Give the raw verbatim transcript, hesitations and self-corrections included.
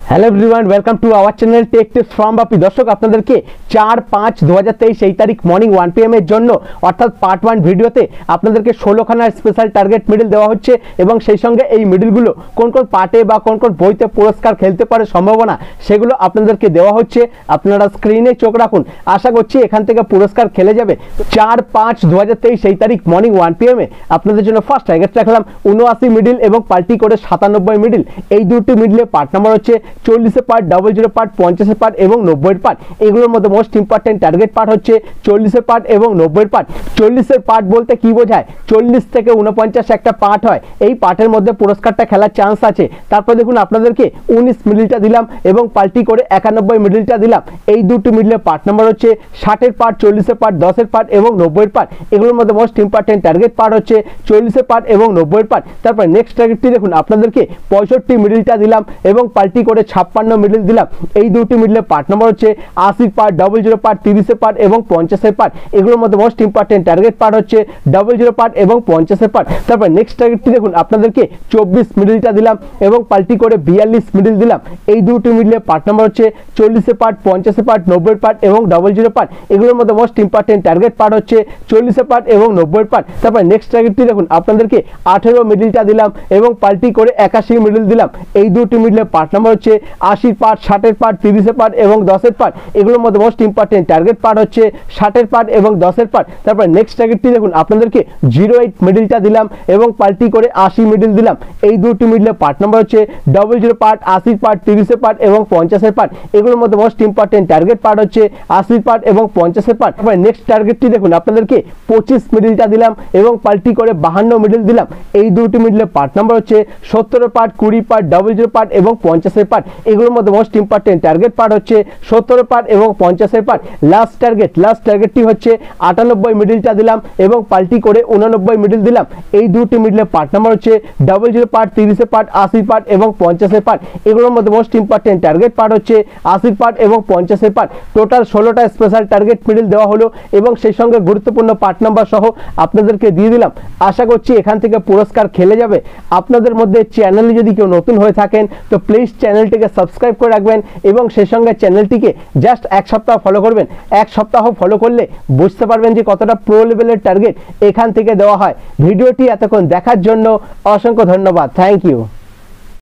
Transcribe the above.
Hello everyone, welcome to our channel tech tips from Bapi. দর্শক, আপনাদেরকে চার পাঁচ দু হাজার তেইশ এই তারিখ মর্নিং ওয়ান পি এম এর জন্য অর্থাৎ পার্ট ওয়ান ভিডিওতে আপনাদেরকে ষোলোখানার স্পেশাল টার্গেট মিডল দেওয়া হচ্ছে এবং সেই সঙ্গে এই মিডলগুলো কোন কোন পার্টে বা কোন কোন বইতে পুরস্কার খেলতে পারে সম্ভাবনা সেগুলো আপনাদেরকে দেওয়া হচ্ছে। আপনারা স্ক্রিনে চোখ রাখুন, আশা করছি এখান থেকে পুরস্কার খেলে যাবে। চার পাঁচ দু হাজার তেইশ এই তারিখ মর্নিং ওয়ান পি এম এ আপনাদের জন্য ফার্স্ট টার্গেট রাখলাম উনআশি মিডল এবং পাল্টি করে সাতানব্বই মিডল। এই দুটি মিডলে পার্ট নাম্বার হচ্ছে চল্লিশের পার্ট, ডাবল জিরো পার্ট, পঞ্চাশের পার্ট এবং নব্বইয়ের পার্ট। এগুলোর মধ্যে মোস্ট ইম্পর্টেন্ট টার্গেট পার্ট হচ্ছে চল্লিশের পার্ট এবং নব্বইয়ের পার্ট। চল্লিশের পার্ট বলতে কি বোঝায়? চল্লিশ থেকে উনপঞ্চাশ একটা পার্ট হয়, এই পার্টের মধ্যে পুরস্কারটা খেলার চান্স আছে। তারপর দেখুন আপনাদেরকে উনিশ মিডলটা দিলাম এবং পাল্টি করে একানব্বই মিডলটা দিলাম। এই দুটি মিডলে পার্ট নাম্বার হচ্ছে ষাটের পার্ট, চল্লিশের পার্ট, দশের পার্ট এবং নব্বইয়ের পার্ট। এগুলোর মধ্যে মোস্ট ইম্পর্টেন্ট টার্গেট পার্ট হচ্ছে চল্লিশের পার্ট এবং নব্বইয়ের পার্ট। তারপর নেক্সট টার্গেটটি দেখুন আপনাদেরকে পঁয়ষট্টি মিডলটা দিলাম এবং পাল্টি করে ছাপ্পান্ন মিডল দিলাম। এই দুটি মিডলে পার্ট নাম্বার হচ্ছে আশির পার্ট, ডাবল জিরো পার্ট, তিরিশের পার্ট এবং পঞ্চাশের পার্ট। এগুলোর মধ্যে মোস্ট ইম্পর্টেন্ট টার্গেট পার্ট হচ্ছে ডাবল জিরো পার্ট এবং পঞ্চাশের পার্ট। তারপর নেক্সট টার্গেটটি দেখুন আপনাদেরকে চব্বিশ মিডলটা দিলাম এবং পাল্টি করে বিয়াল্লিশ মিডল দিলাম। এই দুটি মিডলে পার্ট নাম্বার হচ্ছে চল্লিশের পার্ট, পঞ্চাশের পার্ট, নব্বইয়ের পার্ট এবং ডাবল জিরো পার্ট। এগুলোর মধ্যে মোস্ট ইম্পর্টেন্ট টার্গেট পার্ট হচ্ছে চল্লিশের পার্ট এবং নব্বইয়ের পার্ট। তারপর নেক্সট টার্গেটটি দেখুন আপনাদেরকে আঠেরো মিডলটা দিলাম এবং পাল্টি করে একাশি মিডল দিলাম। এই দুটি মিডলে পার্ট নাম্বার হচ্ছে আশির পার্ট, ষাটের পার্ট, তিরিশের পার্ট এবং দশের পার্ট। এগুলোর মধ্যে মোস্ট ইম্পর্টেন্ট টার্গেট পার্ট হচ্ছে ষাটের পার্ট এবং দশের পার্ট। তারপর নেক্সট টার্গেটটি দেখুন আপনাদেরকে জিরো এইট মিডলটা দিলাম এবং পাল্টি করে আশি মিডল দিলাম। এই দুটি মিডলে পার্ট নাম্বার হচ্ছে ডবল জিরো পার্ট, আশির পার্ট, তিরিশের পার্ট এবং পঞ্চাশের পার্ট। এগুলোর মধ্যে মোস্ট ইম্পর্টেন্ট টার্গেট পার্ট হচ্ছে আশির পার্ট এবং পঞ্চাশের পার্ট। তারপর নেক্সট টার্গেটটি দেখুন আপনাদেরকে পঁচিশ মিডলটা দিলাম এবং পাল্টি করে বাহান্ন মিডল দিলাম। এই দুটি মিডলে পার্ট নাম্বার হচ্ছে সত্তরের পার্ট, কুড়ি পার্ট, ডবল জিরো পার্ট এবং পঞ্চাশের পার্ট। এগুলোর মধ্যে মোস্ট ইম্পর্টেন্ট টার্গেট পার্ট হচ্ছে সত্তরের পার্ট এবং পঞ্চাশের পার্ট। লাস্ট টার্গেট লাস্ট টার্গেটটি হচ্ছে আটানব্বই মিডলটা দিলাম এবং পাল্টি করে উননব্বই মিডল দিলাম। এই দুটি মিডলে পার্ট নাম্বার হচ্ছে ডাবল জিরো পার্ট, তিরিশের পার্ট, আশির পার্ট এবং পঞ্চাশের পার্ট। এগুলোর মধ্যে মোস্ট ইম্পর্টেন্ট টার্গেট পার্ট হচ্ছে আশির পার্ট এবং পঞ্চাশের পার্ট। টোটাল ষোলোটা স্পেশাল টার্গেট মিডল দেওয়া হলো এবং সেই সঙ্গে গুরুত্বপূর্ণ পার্ট নাম্বার সহ আপনাদেরকে দিয়ে দিলাম। আশা করছি এখান থেকে পুরস্কার খেলে যাবে। আপনাদের মধ্যে চ্যানেলে যদি কেউ নতুন হয়ে থাকেন তো প্লিজ চ্যানেলটিকে সাবস্ক্রাইব করে রাখবেন এবং সেই সঙ্গে চ্যানেলটিকে জাস্ট এক সপ্তাহ ফলো করবেন। এক সপ্তাহ ফলো করলে বুঝতে পারবেন যে কতটা প্রো লেভেলের টার্গেট এখান থেকে দেওয়া হয়। ভিডিওটি এতক্ষণ দেখার জন্য অসংখ্য ধন্যবাদ। Thank you.